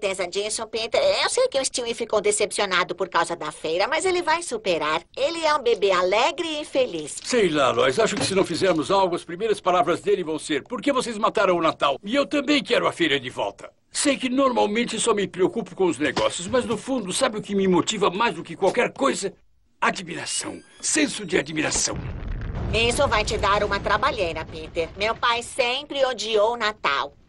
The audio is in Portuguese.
certeza disso, Peter. Eu sei que o Stewie ficou decepcionado por causa da feira, mas ele vai superar. Ele é um bebê alegre e feliz. Sei lá, Lois. Acho que se não fizermos algo, as primeiras palavras dele vão ser: por que vocês mataram o Natal? E eu também quero a feira de volta. Sei que normalmente só me preocupo com os negócios, mas no fundo, sabe o que me motiva mais do que qualquer coisa? Admiração. Senso de admiração. Isso vai te dar uma trabalheira, Peter. Meu pai sempre odiou o Natal.